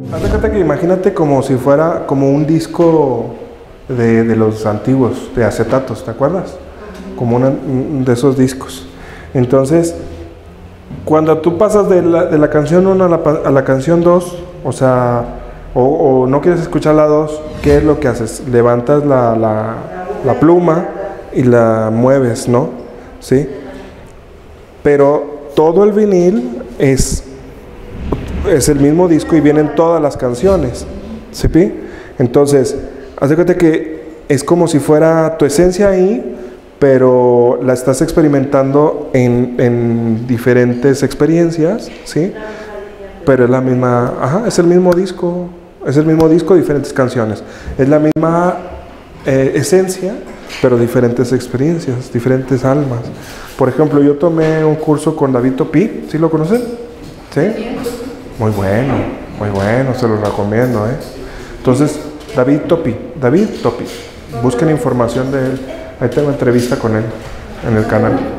Haz de cuenta que imagínate como si fuera como un disco de los antiguos, de acetatos, ¿te acuerdas? Como de esos discos. Entonces, cuando tú pasas de la canción 1 a la canción 2, o sea, o no quieres escuchar la 2, ¿qué es lo que haces? Levantas la pluma y la mueves, ¿no? ¿Sí? Pero todo el vinil es el mismo disco y vienen todas las canciones, ¿sí? Entonces, haz de cuenta que es como si fuera tu esencia ahí, pero la estás experimentando en diferentes experiencias, ¿sí? Pero es la misma, es el mismo disco, diferentes canciones. Es la misma esencia, pero diferentes experiencias, diferentes almas. Por ejemplo, yo tomé un curso con David Topi, ¿sí lo conocen? ¿Sí? Muy bueno, se los recomiendo, ¿eh? Entonces, David Topi, busquen información de él. Ahí tengo entrevista con él en el canal.